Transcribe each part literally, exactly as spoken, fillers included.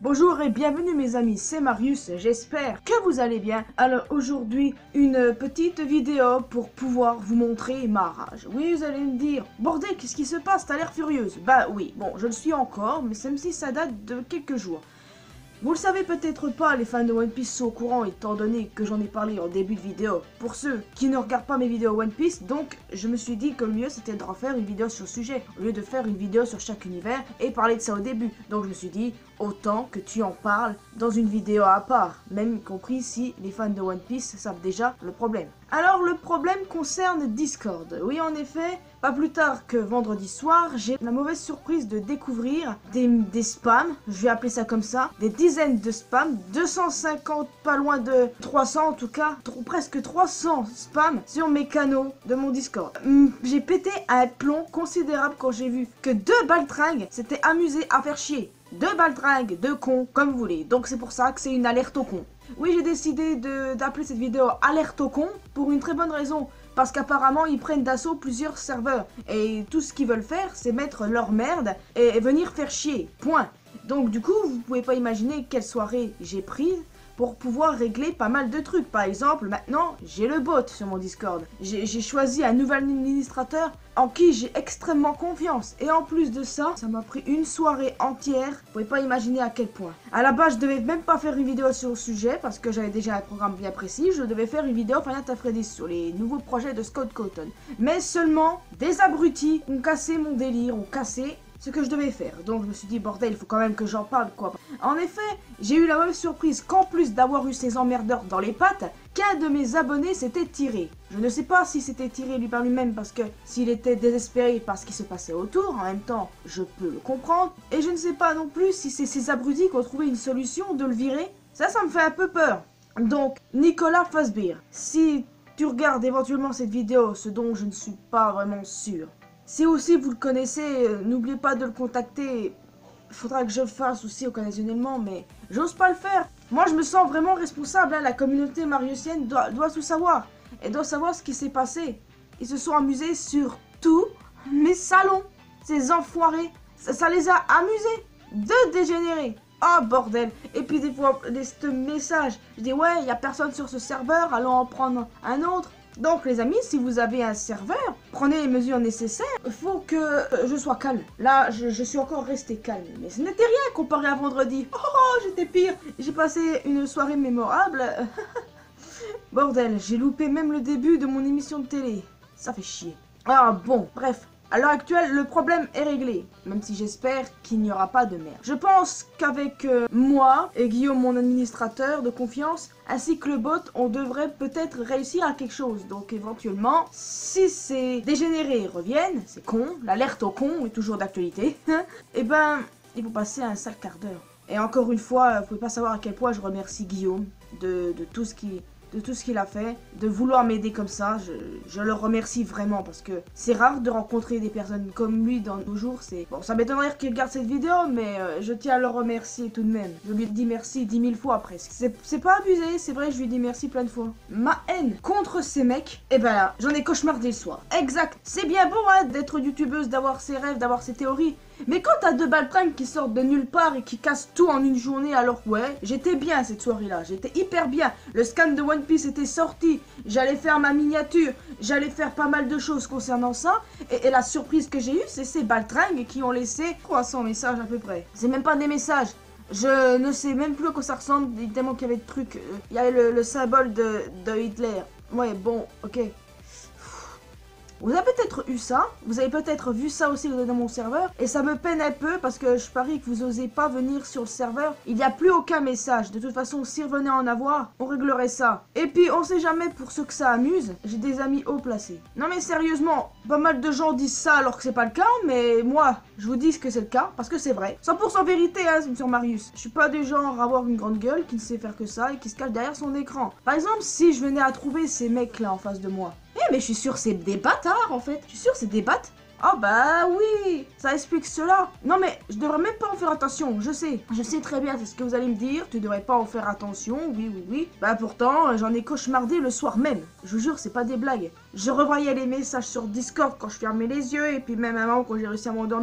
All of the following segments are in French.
Bonjour et bienvenue mes amis, c'est Marius, j'espère que vous allez bien. Alors aujourd'hui, une petite vidéo pour pouvoir vous montrer ma rage. Oui, vous allez me dire, bordel, qu'est-ce qui se passe, t'as l'air furieuse. Bah oui, bon, je le suis encore, mais même si ça date de quelques jours. Vous le savez peut-être pas, les fans de One Piece sont au courant étant donné que j'en ai parlé en début de vidéo. Pour ceux qui ne regardent pas mes vidéos One Piece, donc je me suis dit que le mieux c'était de refaire une vidéo sur le sujet, au lieu de faire une vidéo sur chaque univers et parler de ça au début. Donc je me suis dit, autant que tu en parles dans une vidéo à part, même compris si les fans de One Piece savent déjà le problème. Alors le problème concerne Discord. Oui en effet, pas plus tard que vendredi soir, j'ai la mauvaise surprise de découvrir des, des spams, je vais appeler ça comme ça, des dizaines de spams, deux cent cinquante, pas loin de trois cents en tout cas, presque trois cents spams sur mes canaux de mon Discord. Hum, j'ai pété un plomb considérable quand j'ai vu que deux baltringues s'étaient amusés à faire chier. Deux baltringues, deux cons, comme vous voulez. Donc c'est pour ça que c'est une alerte au con. Oui, j'ai décidé d'appeler cette vidéo alerte au con pour une très bonne raison. Parce qu'apparemment, ils prennent d'assaut plusieurs serveurs. Et tout ce qu'ils veulent faire, c'est mettre leur merde et, et venir faire chier. Point. Donc du coup, vous pouvez pas imaginer quelle soirée j'ai prise pour pouvoir régler pas mal de trucs. Par exemple, maintenant, j'ai le bot sur mon Discord. J'ai choisi un nouvel administrateur en qui j'ai extrêmement confiance. Et en plus de ça, ça m'a pris une soirée entière. Vous pouvez pas imaginer à quel point. À la base, je devais même pas faire une vidéo sur le sujet parce que j'avais déjà un programme bien précis. Je devais faire une vidéo Final Fantasy sur les nouveaux projets de Scott Cawthon. Mais seulement, des abrutis ont cassé mon délire, ont cassé ce que je devais faire. Donc je me suis dit, bordel, il faut quand même que j'en parle, quoi. En effet, j'ai eu la mauvaise surprise qu'en plus d'avoir eu ces emmerdeurs dans les pattes, qu'un de mes abonnés s'était tiré. Je ne sais pas si c'était tiré lui par lui-même parce que s'il était désespéré par ce qui se passait autour, en même temps, je peux le comprendre. Et je ne sais pas non plus si c'est ces abrutis qui ont trouvé une solution de le virer. Ça, ça me fait un peu peur. Donc, Nicolas Fasbeer, si tu regardes éventuellement cette vidéo, ce dont je ne suis pas vraiment sûr, si aussi vous le connaissez, euh, n'oubliez pas de le contacter. Il faudra que je le fasse aussi occasionnellement, mais j'ose pas le faire. Moi, je me sens vraiment responsable. Hein. La communauté mariusienne doit, doit tout savoir. Elle doit savoir ce qui s'est passé. Ils se sont amusés sur tous mes salons. Ces enfoirés. Ça, ça les a amusés. De dégénérer. Oh bordel. Et puis des fois, ce message. Je dis ouais, il n'y a personne sur ce serveur. Allons en prendre un autre. Donc les amis, si vous avez un serveur, prenez les mesures nécessaires. Il faut que euh, je sois calme. Là, je, je suis encore resté calme. Mais ce n'était rien comparé à vendredi. Oh, j'étais pire. J'ai passé une soirée mémorable. Bordel, j'ai loupé même le début de mon émission de télé. Ça fait chier. Ah bon, bref. À l'heure actuelle, le problème est réglé, même si j'espère qu'il n'y aura pas de merde. Je pense qu'avec euh, moi et Guillaume, mon administrateur de confiance, ainsi que le bot, on devrait peut-être réussir à quelque chose. Donc éventuellement, si ces dégénérés reviennent, c'est con, l'alerte au con est toujours d'actualité, et ben, il faut passer un sale quart d'heure. Et encore une fois, vous pouvez pas savoir à quel point je remercie Guillaume de, de tout ce qui... de tout ce qu'il a fait, de vouloir m'aider comme ça, je, je le remercie vraiment parce que c'est rare de rencontrer des personnes comme lui dans nos jours, c'est... Bon, ça m'étonnerait qu'il regarde cette vidéo, mais euh, je tiens à le remercier tout de même. Je lui dis merci dix mille fois presque. C'est pas abusé, c'est vrai, je lui dis merci plein de fois. Ma haine contre ces mecs, et eh ben là, j'en ai cauchemardé le soir. Exact, c'est bien beau hein, d'être youtubeuse, d'avoir ses rêves, d'avoir ses théories, mais quand t'as deux baltringues qui sortent de nulle part et qui cassent tout en une journée, alors ouais, j'étais bien cette soirée-là, j'étais hyper bien. Le scan de One Piece était sorti, j'allais faire ma miniature, j'allais faire pas mal de choses concernant ça. Et, et la surprise que j'ai eue, c'est ces baltringues qui ont laissé trois cents messages à peu près. C'est même pas des messages. Je ne sais même plus à quoi ça ressemble, évidemment qu'il y avait des trucs. Il y avait le, le symbole de, de Hitler. Ouais, bon, ok. Vous avez peut-être eu ça, vous avez peut-être vu ça aussi dans mon serveur, et ça me peine un peu parce que je parie que vous osez pas venir sur le serveur. Il n'y a plus aucun message, de toute façon si revenait en avoir, on réglerait ça. Et puis on sait jamais pour ceux que ça amuse, j'ai des amis haut placés. Non mais sérieusement, pas mal de gens disent ça alors que c'est pas le cas, mais moi, je vous dis que c'est le cas, parce que c'est vrai. cent pour cent vérité hein, sur Marius. Je suis pas du genre à avoir une grande gueule qui ne sait faire que ça et qui se cache derrière son écran. Par exemple, si je venais à trouver ces mecs là en face de moi, eh mais je suis sûr c'est des bâtards en fait. Je suis sûr c'est des bâtes. Oh bah oui, ça explique cela. Non mais je devrais même pas en faire attention, je sais. Je sais très bien, c'est ce que vous allez me dire. Tu devrais pas en faire attention, oui oui oui. Bah pourtant, j'en ai cauchemardé le soir même. Je vous jure, c'est pas des blagues. Je revoyais les messages sur Discord quand je fermais les yeux. Et puis même à un moment quand j'ai réussi à m'endormir,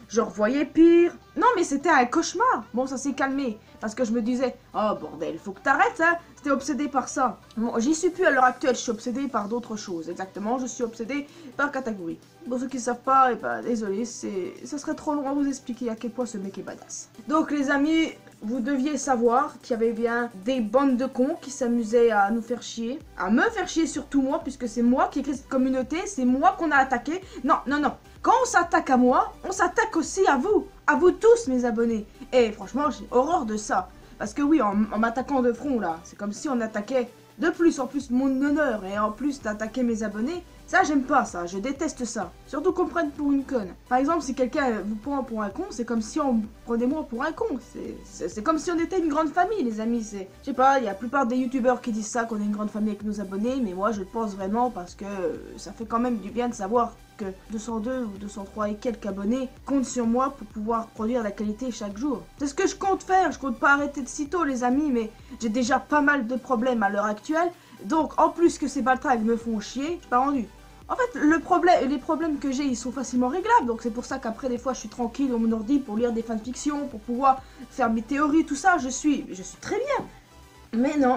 je revoyais pire. Non, mais c'était un cauchemar. Bon, ça s'est calmé. Parce que je me disais, oh bordel, faut que t'arrêtes, hein. J'étais obsédée par ça. Bon, j'y suis plus à l'heure actuelle, je suis obsédée par d'autres choses. Exactement, je suis obsédée par catégorie. Pour ceux qui ne savent pas, et bah désolé, c'est, ça serait trop long à vous expliquer à quel point ce mec est badass. Donc les amis, vous deviez savoir qu'il y avait bien des bandes de cons qui s'amusaient à nous faire chier. À me faire chier surtout moi, puisque c'est moi qui ai créé cette communauté, c'est moi qu'on a attaqué. Non, non, non. Quand on s'attaque à moi, on s'attaque aussi à vous. À vous tous, mes abonnés. Et franchement, j'ai horreur de ça. Parce que oui, en, en m'attaquant de front, là, c'est comme si on attaquait de plus, en plus, mon honneur. Et en plus d'attaquer mes abonnés. Ça, j'aime pas ça, je déteste ça. Surtout qu'on me prenne pour une conne. Par exemple, si quelqu'un vous prend pour un con, c'est comme si on prenait moi pour un con. C'est comme si on était une grande famille, les amis. C'est, je sais pas, il y a la plupart des youtubeurs qui disent ça, qu'on est une grande famille avec nos abonnés. Mais moi, je le pense vraiment parce que ça fait quand même du bien de savoir que deux cent deux ou deux cent trois et quelques abonnés comptent sur moi pour pouvoir produire la qualité chaque jour. C'est ce que je compte faire, je compte pas arrêter de sitôt les amis, mais j'ai déjà pas mal de problèmes à l'heure actuelle. Donc en plus que ces baltrags me font chier, je suis pas rendu. En fait, le problème, les problèmes que j'ai, ils sont facilement réglables. Donc c'est pour ça qu'après, des fois, je suis tranquille dans mon ordi pour lire des fanfictions, pour pouvoir faire mes théories, tout ça. Je suis, je suis très bien. Mais non.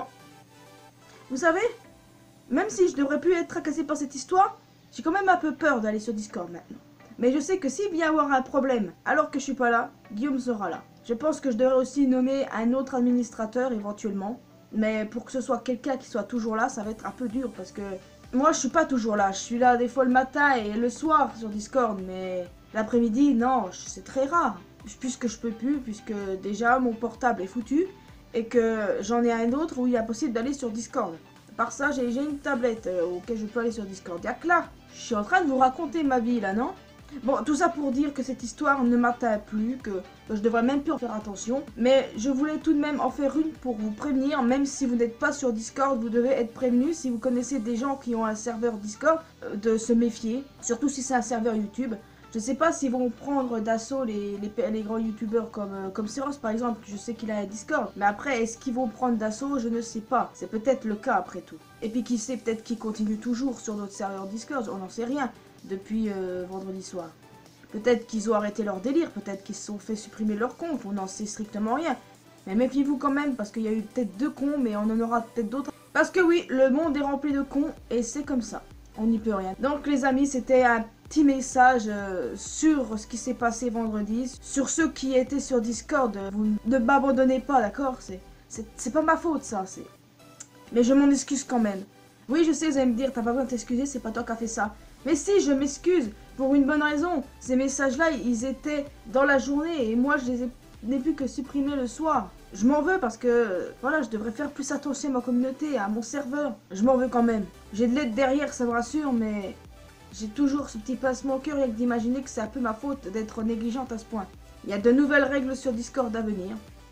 Vous savez, même si je devrais plus être tracassé par cette histoire, j'ai quand même un peu peur d'aller sur Discord maintenant. Mais je sais que s'il vient y avoir un problème alors que je suis pas là, Guillaume sera là. Je pense que je devrais aussi nommer un autre administrateur éventuellement. Mais pour que ce soit quelqu'un qui soit toujours là, ça va être un peu dur parce que moi je suis pas toujours là. Je suis là des fois le matin et le soir sur Discord, mais l'après-midi, non, c'est très rare. Puisque je peux plus, puisque déjà mon portable est foutu et que j'en ai un autre où il est possible d'aller sur Discord. Par ça, j'ai une tablette euh, auquel je peux aller sur Discord. Y'a que là, je suis en train de vous raconter ma vie là, non? Bon, tout ça pour dire que cette histoire ne m'atteint plus, que, que je devrais même plus en faire attention. Mais je voulais tout de même en faire une pour vous prévenir, même si vous n'êtes pas sur Discord, vous devez être prévenu. Si vous connaissez des gens qui ont un serveur Discord, euh, de se méfier, surtout si c'est un serveur YouTube. Je sais pas s'ils vont prendre d'assaut les, les, les grands youtubeurs comme, euh, comme Siros par exemple, je sais qu'il a un Discord. Mais après, est-ce qu'ils vont prendre d'assaut? Je ne sais pas. C'est peut-être le cas après tout. Et puis qui sait, peut-être qu'ils continuent toujours sur notre serveur Discord, on n'en sait rien, depuis euh, vendredi soir. Peut-être qu'ils ont arrêté leur délire, peut-être qu'ils se sont fait supprimer leur compte, on n'en sait strictement rien. Mais méfiez-vous quand même, parce qu'il y a eu peut-être deux cons, mais on en aura peut-être d'autres. Parce que oui, le monde est rempli de cons, et c'est comme ça. On n'y peut rien. Donc les amis, c'était un petit message euh, sur ce qui s'est passé vendredi. Sur ceux qui étaient sur Discord, vous ne m'abandonnez pas, d'accord? C'est pas ma faute ça, c'est... Mais je m'en excuse quand même. Oui, je sais, vous allez me dire, t'as pas besoin de t'excuser, c'est pas toi qui as fait ça. Mais si, je m'excuse, pour une bonne raison. Ces messages-là, ils étaient dans la journée, et moi, je les ai n'ai plus que supprimés le soir. Je m'en veux parce que, voilà, je devrais faire plus attention à ma communauté, à mon serveur. Je m'en veux quand même. J'ai de l'aide derrière, ça me rassure, mais j'ai toujours ce petit pincement au cœur, rien que d'imaginer que c'est un peu ma faute d'être négligente à ce point. Il y a de nouvelles règles sur Discord à venir.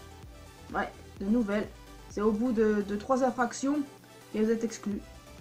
Ouais, de nouvelles. C'est au bout de, de trois infractions et vous êtes exclus.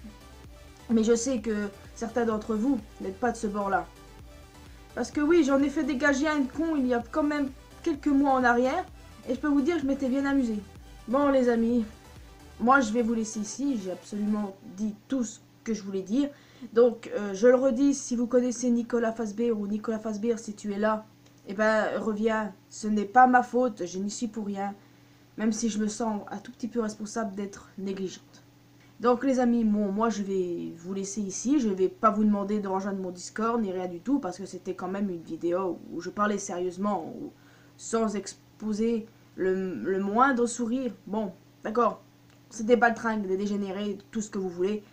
Mais je sais que certains d'entre vous n'êtes pas de ce bord-là. Parce que oui, j'en ai fait dégager un con il y a quand même quelques mois en arrière. Et je peux vous dire que je m'étais bien amusé. Bon les amis, moi je vais vous laisser ici. J'ai absolument dit tout ce que je voulais dire. Donc euh, je le redis, si vous connaissez Nicolas Fasbeer ou Nicolas Fasbeer, si tu es là, eh ben reviens. Ce n'est pas ma faute, je n'y suis pour rien. Même si je me sens un tout petit peu responsable d'être négligente. Donc les amis, bon, moi je vais vous laisser ici. Je vais pas vous demander de rejoindre mon Discord ni rien du tout. Parce que c'était quand même une vidéo où je parlais sérieusement. Où, sans exposer le, le moindre sourire. Bon, d'accord. C'est des baltringues, des dégénérés, tout ce que vous voulez.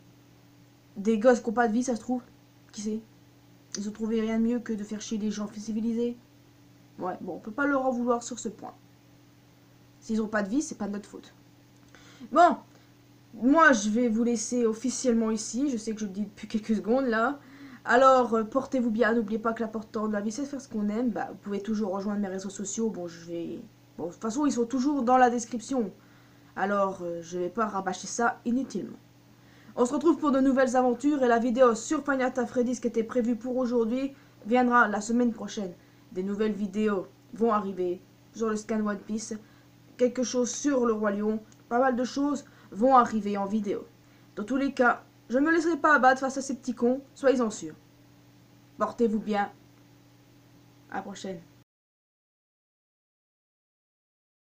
Des gosses qui n'ont pas de vie, ça se trouve. Qui sait? Ils ont trouvé rien de mieux que de faire chier les gens civilisés. Ouais, bon, on peut pas leur en vouloir sur ce point. S'ils n'ont pas de vie, c'est pas de notre faute. Bon, moi je vais vous laisser officiellement ici. Je sais que je le dis depuis quelques secondes là. Alors, euh, portez-vous bien. N'oubliez pas que l'important de la vie, c'est de faire ce qu'on aime. Bah, vous pouvez toujours rejoindre mes réseaux sociaux. Bon, je vais... Bon, de toute façon, ils sont toujours dans la description. Alors, euh, je vais pas rabâcher ça inutilement. On se retrouve pour de nouvelles aventures. Et la vidéo sur Five Nights at Freddy's qui était prévue pour aujourd'hui viendra la semaine prochaine. Des nouvelles vidéos vont arriver sur le scan One Piece. Quelque chose sur le Roi Lion. Pas mal de choses vont arriver en vidéo. Dans tous les cas, je ne me laisserai pas abattre face à ces petits cons. Soyez-en sûrs. Portez-vous bien. À la prochaine.